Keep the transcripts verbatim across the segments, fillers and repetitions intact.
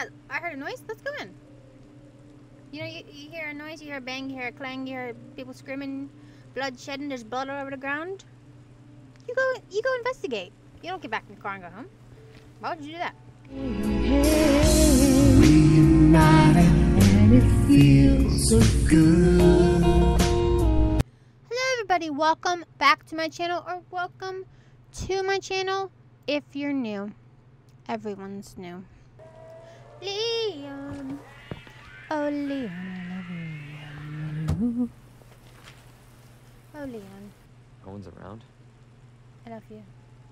yeah, I heard a noise. Let's go in. You know, you, you hear a noise, you hear a bang, you hear a clang, you hear people screaming, blood shedding, there's blood all over the ground. You go, you go investigate. You don't get back in the car and go home. Why would you do that? Reunited and it feels so good. Hello everybody, welcome back to my channel, or welcome to my channel if you're new. Everyone's new. Leon. Oh, Leon, I love you. Oh, Leon. No one's around? I love you.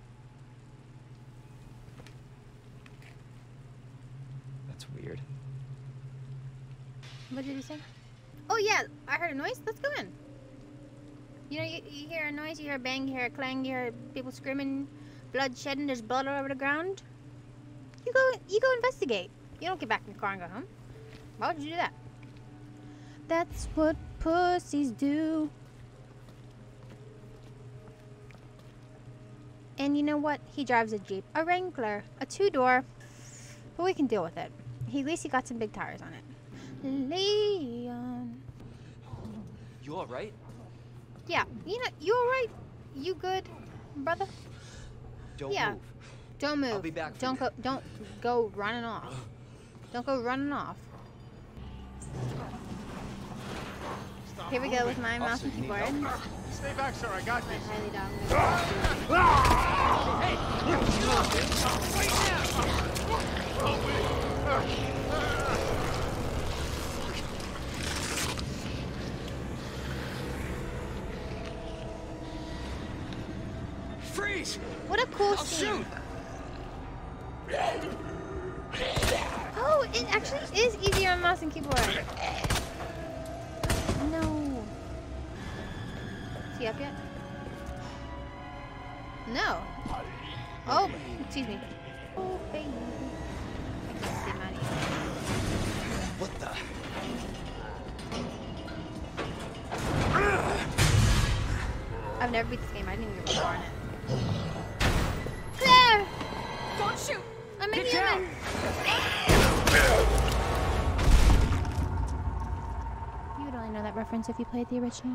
That's weird. What did you say? Oh, yeah, I heard a noise. Let's go in. You know, you, you hear a noise, you hear a bang, you hear a clang, you hear people screaming, blood shedding, there's blood all over the ground. You go, you go investigate. You don't get back in the car and go home. Why would you do that? That's what pussies do. And you know what? He drives a Jeep, a Wrangler, a two-door, but we can deal with it. He, at least he got some big tires on it. Leon. You all right? Yeah, you know, you all right? You good, brother? Don't Yeah. move. Don't move. I'll be back for Don't you. go. Don't go running off. Don't go running off. Here we go with my mouse and keyboard. Stay back, sir. I got this. Highly dominant. Freeze! What a cool I'll scene. shoot! Oh, it actually is easier on mouse and keyboard. No. Is he up yet? No. Oh, excuse me. Oh, baby. I can't see him out of here. What the? I've never beat this game. I didn't even get far in it. Claire! Don't shoot! I'm a Get human! You would only know that reference if you played the original.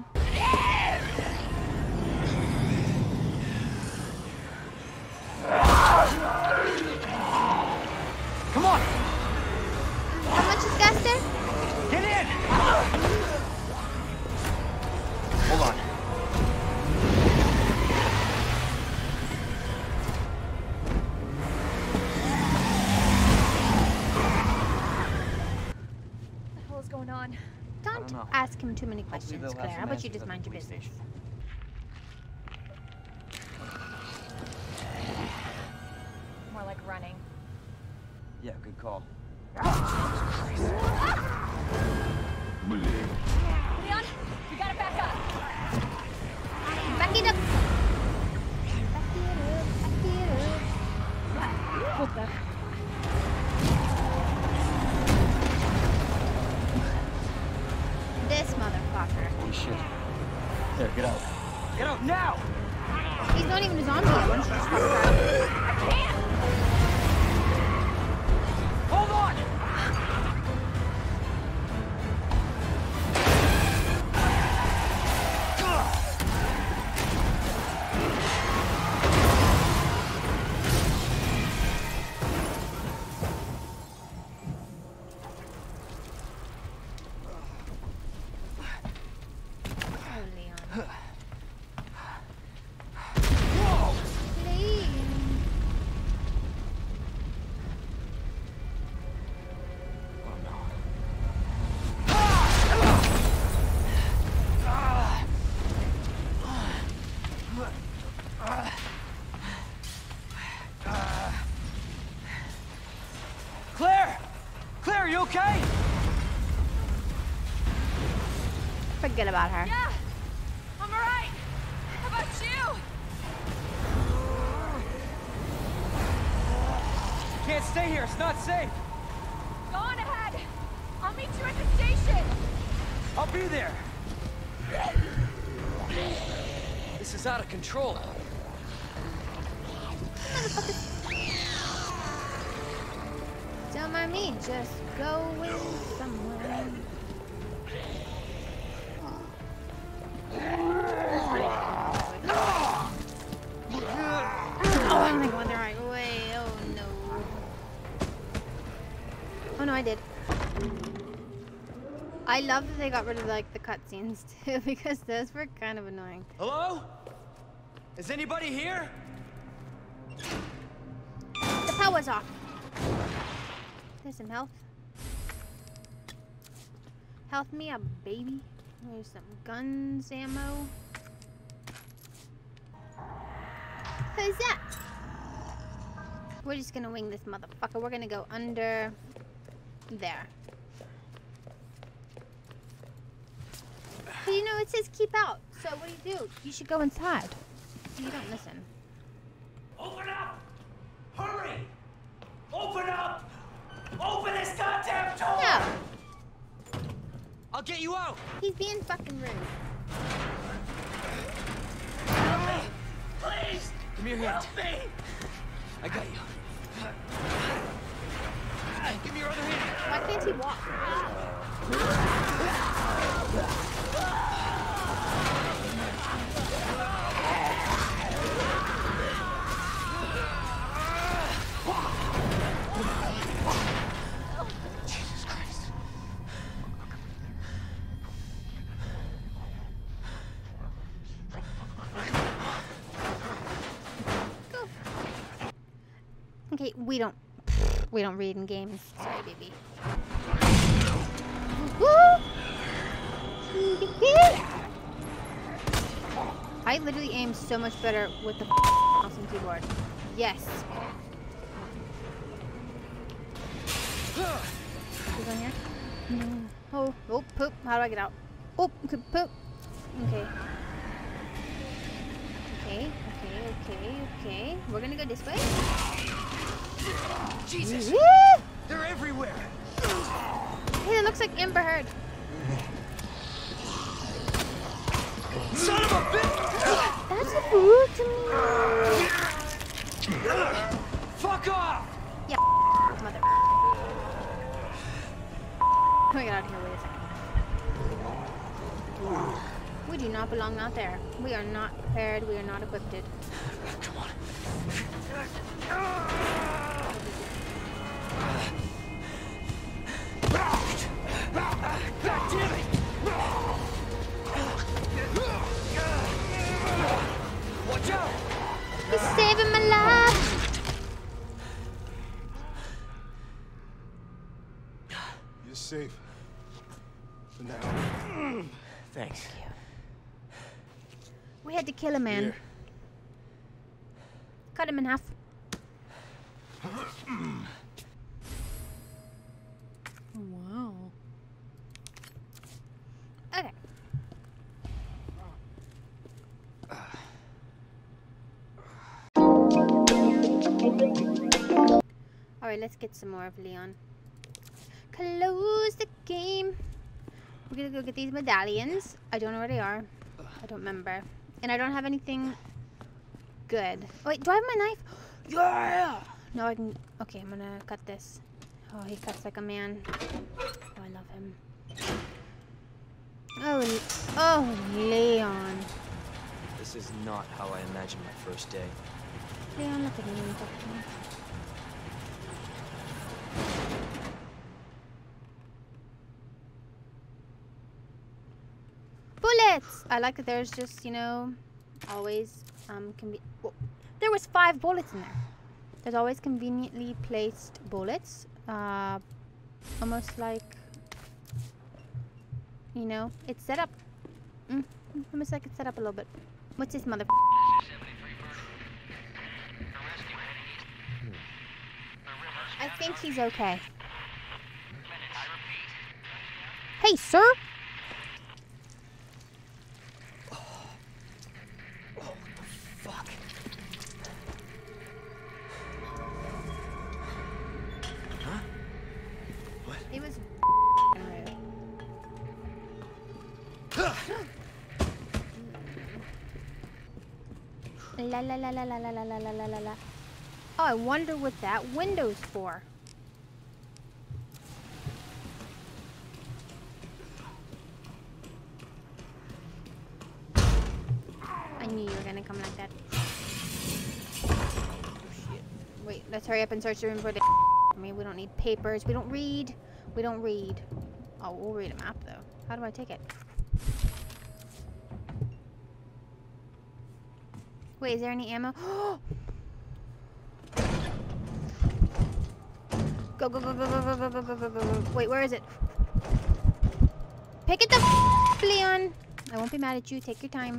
Come on! How much is gas there? Get in! Hold on. What the hell is going on? Don't, don't know. ask him too many Hopefully questions, they'll have Claire. some How about you answers just at the mind your police business? station. More like running. Yeah, good call. Leon, you gotta back up. Back it up! Back it up, back it up. What the? This motherfucker. Holy shit. There, get out. Get out now! He's not even a zombie yet. Why don't you just fuck around? I can't! Hold on! Oh, Leon. Whoa! Leon. Oh no. Claire! Claire, are you okay? Forget about her. Yeah! I'm alright! How about you? Can't stay here, it's not safe. Go on ahead! I'll meet you at the station! I'll be there. This is out of control. What? Don't mind me, just going somewhere. Oh, I'm like going the right way. Oh no. Oh no, I did. I love that they got rid of like the cutscenes too, because those were kind of annoying. Hello? Is anybody here? The power's off. There's some health. Health me up, baby. There's some guns, ammo. Who's that? We're just gonna wing this motherfucker. We're gonna go under there. But you know, it says keep out. So what do you do? You should go inside. You don't listen. Open up! Hurry! Open up! Open this goddamn door! No! I'll get you out! He's being fucking rude. Help me! Please! Give me your hand. Help me! I got you. Give me your other hand. Why can't he walk? Jesus Christ. Go. Okay, we don't we don't read in games. Sorry, baby. Woo! I literally aim so much better with the mouse and keyboard. Yes. Is on here? No. Oh, oh, poop. How do I get out? Oh, okay, poop. Okay. Okay, okay, okay, okay. We're gonna go this way. Jesus! Woo! They're everywhere! Hey, that looks like Amber Heard. Son of a bitch! That's rude to me. Fuck off! Yeah, mother. Let me get out of here. Wait a second. We do not belong out there. We are not prepared. We are not equipped. Come on. God damn it! Watch out! He's saving my life. You're safe. For now. Thanks. We had to kill a man. Here. Cut him in half. Wow. Okay. Alright, let's get some more of Leon. Close the game. We're gonna go get these medallions. I don't know where they are. I don't remember. And I don't have anything good. Oh, wait, do I have my knife? Yeah! No, I can... Okay, I'm gonna cut this. Oh, he cuts like a man. Oh, I love him. Oh, Le oh, Leon. This is not how I imagined my first day. Leon, look at me and talk to me. Bullets! I like that there's just, you know, always, um, can be... Whoa. There was five bullets in there. There's always conveniently placed bullets. Uh, almost like, you know, it's set up. Mm, almost like it's set up a little bit. What's this mother... I think he's okay. Hey, sir! Fuck. Huh? What? It was La la la la la la la la la la la la. Oh, I wonder what that window's for. gonna come like that. Wait, let's hurry up and search the room for the I mean, we don't need papers. We don't read. We don't read. Oh, we'll read a map, though. How do I take it? Wait, is there any ammo? Go, go, go, go, go, go, go, go, go, go, go. Wait, where is it? Pick it the f Leon. I won't be mad at you. Take your time.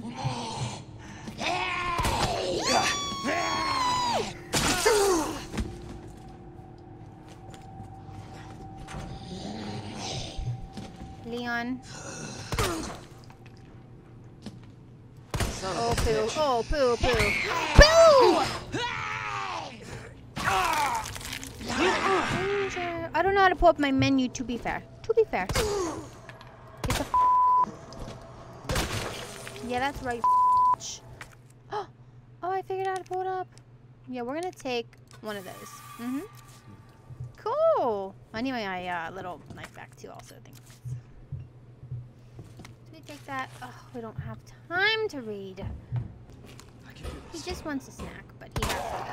Leon. Oh, poo. Oh, poo, poo. Poo! I don't know how to pull up my menu, to be fair. To be fair. Get the f Yeah, that's right. Oh, I figured out how to pull it up. Yeah, we're gonna take one of those. Mm-hmm. Cool. I need my uh, little knife back, too, also. Thanks. Take that. Oh, we don't have time to read. He just wants a snack, but he has to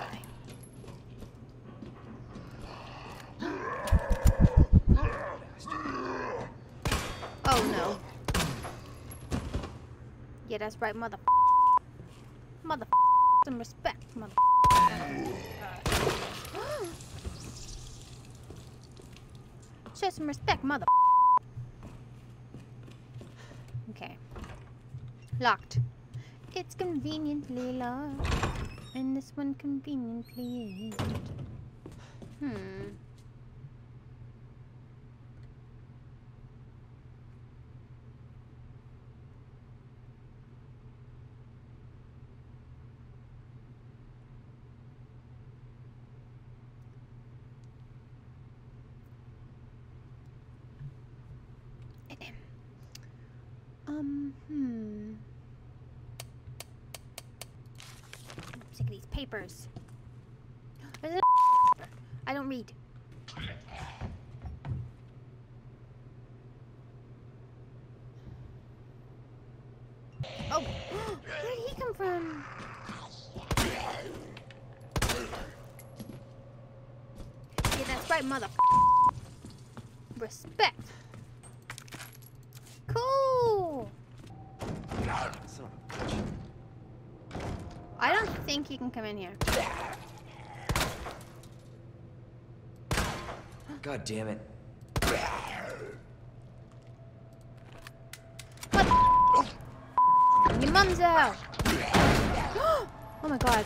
die. Oh no. Yeah, that's right, mother. Mother. Some respect, mother. Show some respect, mother. Okay. Locked. It's conveniently locked. And this one conveniently isn't. Hmm. Um, hmm. I'm sick of these papers. There's a I don't read. Oh, where did he come from? Yeah, that's right, mother. Respect. Cool. I don't think you can come in here. God damn it. What? Your mum's out. Oh my god.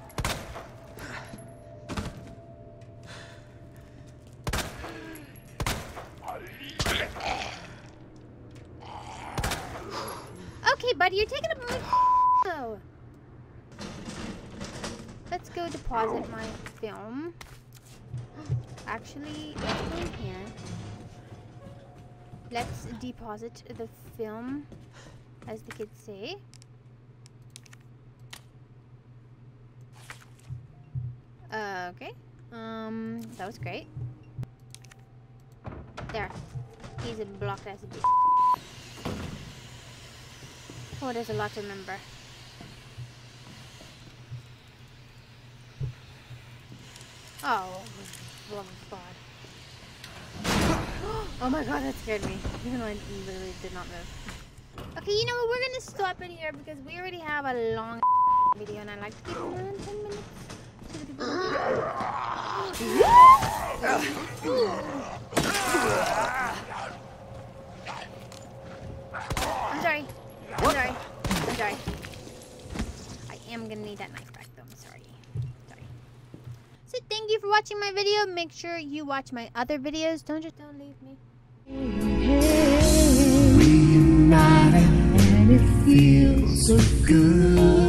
Okay, buddy, you're taking a oh. Let's go deposit my film. Actually, let's go in here. Let's deposit the film, as the kids say. Uh, okay. Um, that was great. There. He's a blocked as a bitch. Oh, there's a lot to remember. Oh, love of God. Oh my god, that scared me. Even though I literally did not move. Okay, you know what? We're gonna stop it here because we already have a long video and I like to keep it around ten minutes. So the people I'm sorry. I'm sorry. I'm sorry. I am gonna need that knife back though. I'm sorry. Sorry. So thank you for watching my video. Make sure you watch my other videos. Don't just don't leave me. Reunited and it feels so good.